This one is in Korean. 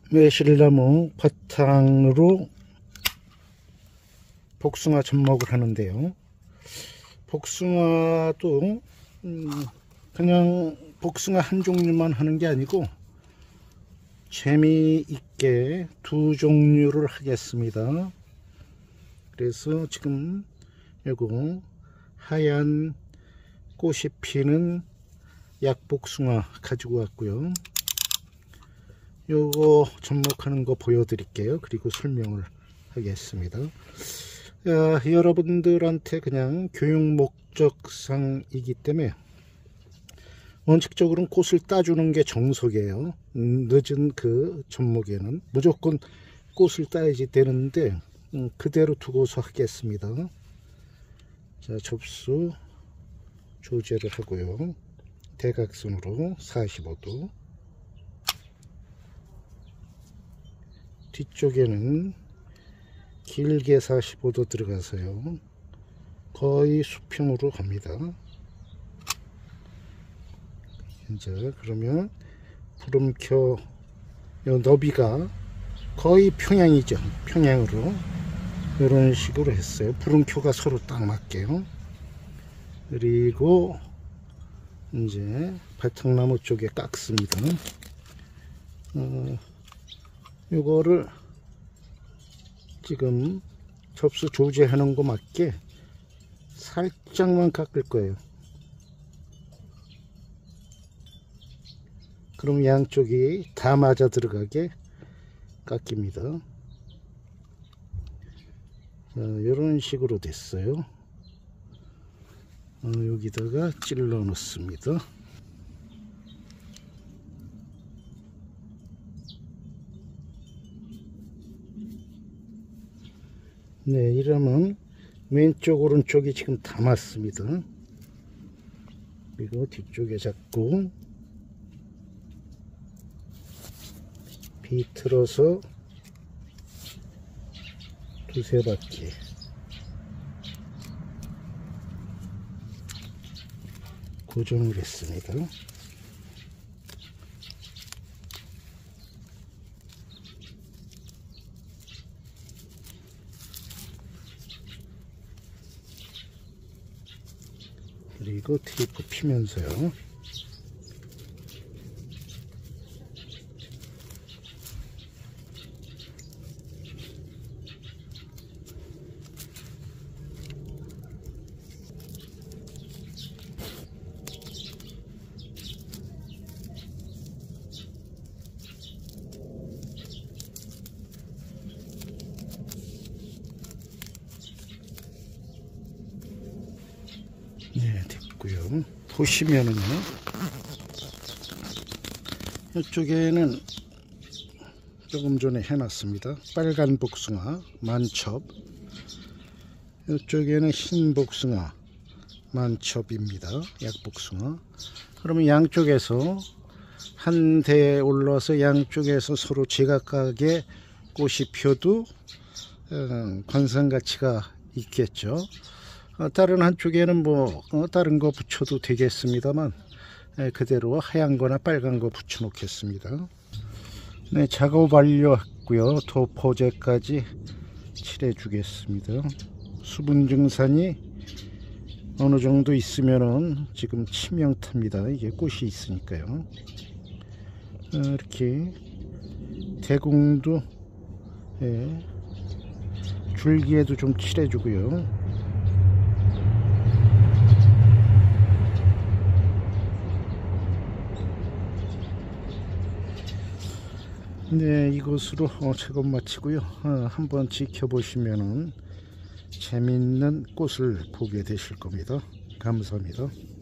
매실나무 바탕으로 복숭아 접목을 하는데요. 복숭아도 그냥 복숭아 한 종류만 하는 게 아니고 재미있게 두 종류를 하겠습니다. 그래서 지금 요거 하얀 꽃이 피는 약복숭아 가지고 왔고요. 요거 접목하는 거 보여드릴게요. 그리고 설명을 하겠습니다. 여러분들한테 그냥 교육 목적상이기 때문에 원칙적으로는 꽃을 따주는 게 정석이에요. 늦은 그 접목에는 무조건 꽃을 따야지 되는데 그대로 두고서 하겠습니다. 자, 접수 조제를 하고요. 대각선으로 45도, 뒤쪽에는 길게 45도 들어가서요. 거의 수평으로 갑니다. 이제 그러면 부름켜 요 너비가 거의 평양이죠. 평양으로 이런 식으로 했어요. 부름켜가 서로 딱 맞게요. 그리고 이제 바탕나무 쪽에 깎습니다. 요거를 지금 접수 조제하는 거 맞게 살짝만 깎을 거예요. 그럼 양쪽이 다 맞아 들어가게 깎입니다. 자, 이런 식으로 됐어요. 여기다가 찔러 넣습니다. 네, 이러면 왼쪽 오른쪽이 지금 다 맞습니다. 그리고 뒤쪽에 잡고 비틀어서 두세 바퀴 고정을 했습니다. 그리고 테이프 피면서요. 네, 됐고요. 보시면은요, 이쪽에는 조금 전에 해놨습니다. 빨간 복숭아 만첩, 이쪽에는 흰 복숭아 만첩입니다. 약복숭아. 그러면 양쪽에서 한 대에 올라서 양쪽에서 서로 제각각의 꽃이 펴도 관상 가치가 있겠죠. 다른 한쪽에는 뭐 다른 거 붙여도 되겠습니다만 그대로 하얀 거나 빨간 거 붙여 놓겠습니다. 네, 작업 완료했고요. 도포제까지 칠해 주겠습니다. 수분 증산이 어느 정도 있으면은 지금 치명타입니다. 이게 꽃이 있으니까요. 이렇게 대궁도 줄기에도 좀 칠해 주고요. 네, 이것으로 작업 마치고요. 한번 지켜보시면은 재밌는 꽃을 보게 되실 겁니다. 감사합니다.